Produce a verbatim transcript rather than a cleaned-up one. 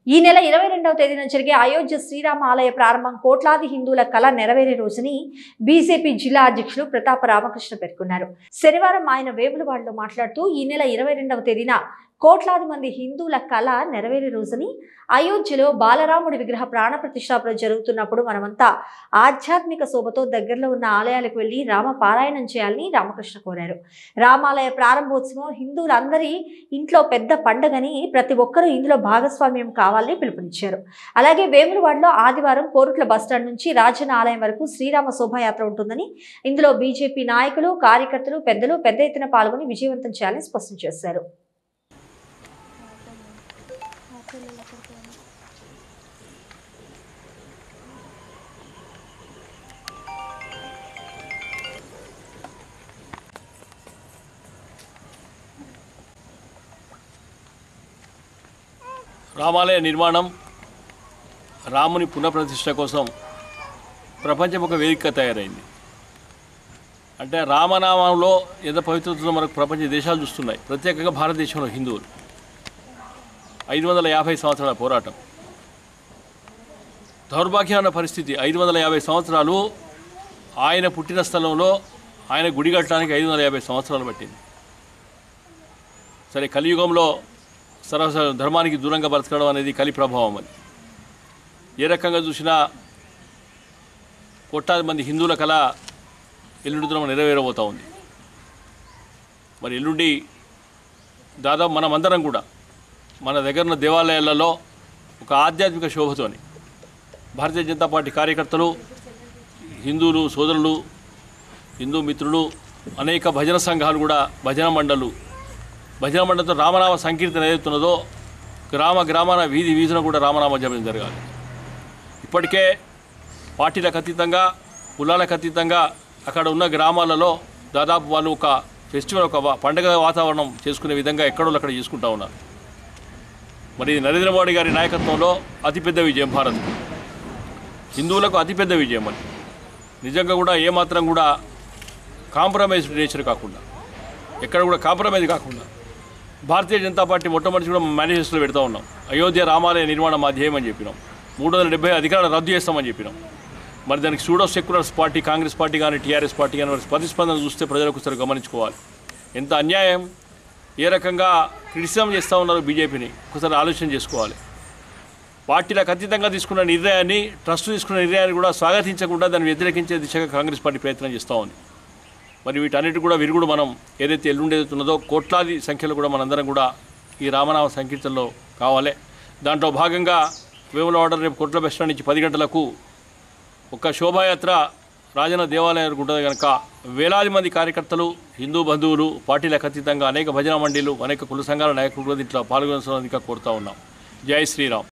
ఈ నెల ఇరవై రెండవ తేదీన జరిగే అయోధ్య శ్రీరామ ఆలయ ప్రారంభం కోట్లాది హిందువుల కళ నెరవేరే రోజుని బీజేపీ జిల్లా అధ్యక్షులు ప్రతాప రామకృష్ణ పేర్కొన్నారు. శనివారం ఆయన వేములవాడలో మాట్లాడుతూ ఈ నెల ఇరవై రెండవ తేదీన కోట్లాది మంది హిందువుల కళ నెరవేరే రోజుని అయోధ్యలో బాలరాముడి విగ్రహ ప్రాణ ప్రతిష్టాపన జరుగుతున్నప్పుడు మనమంతా ఆధ్యాత్మిక శోభతో దగ్గరలో ఉన్న ఆలయాలకు వెళ్లి రామ పారాయణం చేయాలని రామకృష్ణ కోరారు. రామాలయ ప్రారంభోత్సవం హిందువులందరి ఇంట్లో పెద్ద పండుగని, ప్రతి ఒక్కరూ ఇందులో భాగస్వామ్యం కావాలని పిలుపునిచ్చారు. అలాగే వేములవాడలో ఆదివారం కోరుట్ల బస్టాండ్ నుంచి రాజన్న ఆలయం వరకు శ్రీరామ శోభాయాత్ర ఉంటుందని, ఇందులో బీజేపీ నాయకులు, కార్యకర్తలు, పెద్దలు పెద్ద ఎత్తున పాల్గొని విజయవంతం చేయాలని స్పష్టం చేశారు. రామాలయ నిర్మాణం, రాముని పునఃప్రతిష్ఠ కోసం ప్రపంచం ఒక వేదిక తయారైంది. అంటే రామనామంలో ఎంత పవిత్రతలో మనకు ప్రపంచ దేశాలు చూస్తున్నాయి. ప్రత్యేకంగా భారతదేశంలో హిందువులు ఐదు వందల యాభై సంవత్సరాల పోరాటం, దౌర్భాగ్యమైన పరిస్థితి. ఐదు వందల యాభై సంవత్సరాలు ఆయన పుట్టిన స్థలంలో ఆయన గుడి కట్టడానికి ఐదు వందల యాభై సంవత్సరాలు పట్టింది. సరే, కలియుగంలో సర్వ ధర్మానికి దూరంగా బ్రతకడం అనేది కలి ప్రభావం. అది ఏ రకంగా చూసినా కోట్లాది మంది హిందువుల కళ ఎల్లుండి దినం నెరవేరబోతూ ఉంది. మరి ఎల్లుండి దాదాపు మనమందరం కూడా మన దగ్గర ఉన్న దేవాలయాలలో ఒక ఆధ్యాత్మిక శోభతోని భారతీయ జనతా పార్టీ కార్యకర్తలు, హిందువులు సోదరులు, హిందూ మిత్రులు, అనేక భజన సంఘాలు కూడా భజన మండలు భజన మండలితో రామనామ సంకీర్తన ఏదైతున్నదో గ్రామ గ్రామాన వీధి వీధిన కూడా రామనామ జపం జరగాలి. ఇప్పటికే పార్టీలకు అతీతంగా, కులాలకు అతీతంగా అక్కడ ఉన్న గ్రామాలలో దాదాపు వాళ్ళు ఒక ఫెస్టివల్, ఒక పండుగ వాతావరణం చేసుకునే విధంగా ఎక్కడో అక్కడ చేసుకుంటూ ఉన్నారు. మరి నరేంద్ర మోడీ గారి నాయకత్వంలో అతిపెద్ద విజయం భారత్ హిందువులకు అతిపెద్ద విజయం. అని నిజంగా కూడా ఏమాత్రం కూడా కాంప్రమైజ్ నేచర్ కాకుండా, ఎక్కడ కూడా కాంప్రమైజ్ కాకుండా భారతీయ జనతా పార్టీ మొట్టమొదటి కూడా మేనిఫెస్టోలో పెడతా ఉన్నాం. అయోధ్య రామాలయ నిర్మాణం మా ధ్యేయం అని చెప్పినాం. మూడు వందల డెబ్బై అధికారాలు రద్దు చేస్తామని చెప్పినాం. మరి దానికి pseudo seculars party, Congress party కానీ టీఆర్ఎస్ పార్టీ కానీ వారి ప్రతిస్పందన చూస్తే ప్రజలకు ఒకసారి గమనించుకోవాలి. ఎంత అన్యాయం, ఏ రకంగా క్రిటిసిజం చేస్తూ ఉన్నారు బీజేపీని ఒకసారి ఆలోచన చేసుకోవాలి. పార్టీలకు అతీతంగా తీసుకున్న నిర్ణయాన్ని, ట్రస్ట్ తీసుకున్న నిర్ణయాన్ని కూడా స్వాగతించకుండా దాన్ని వ్యతిరేకించే దిశగా కాంగ్రెస్ పార్టీ ప్రయత్నం చేస్తూ ఉంది. మరి వీటన్నిటి కూడా విరుగుడు మనం ఏదైతే ఎల్లుండేదుతున్నదో కోట్లాది సంఖ్యలో కూడా మనందరం కూడా ఈ రామనామ సంకీర్తనలో కావాలి. దాంట్లో భాగంగా వేములవాడ రేపు కోట్ల బస్టాండ్ నుంచి పది గంటలకు ఒక శోభాయాత్ర రాజన్న దేవాలయానికి ఉంటుంది కనుక వేలాది మంది కార్యకర్తలు, హిందూ బంధువులు, పార్టీలకు అతీతంగా అనేక భజన మండీలు, అనేక కుల సంఘాల నాయకులు కూడా దీంట్లో పాల్గొనాల్సిందిగా కోరుతా ఉన్నాం. జై శ్రీరామ్.